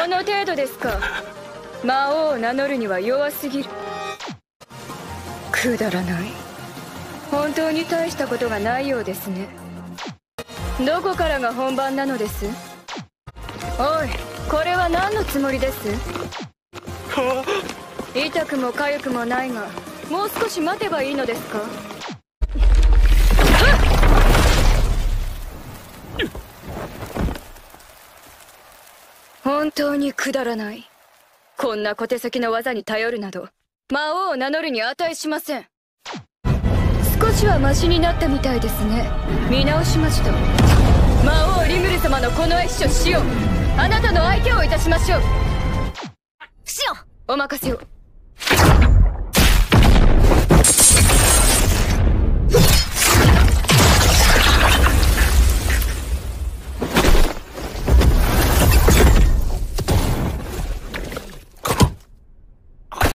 この程度ですか。魔王を名乗るには弱すぎる。くだらない。本当に大したことがないようですね。どこからが本番なのです？おい、これは何のつもりです？痛くも痒くもないが、もう少し待てばいいのですか？本当にくだらない。こんな小手先の技に頼るなど魔王を名乗るに値しません。少しはマシになったみたいですね。見直しました。魔王リムル様のこの絵秘書シオン、あなたの相手をいたしましょう。 シオン、 お任せを。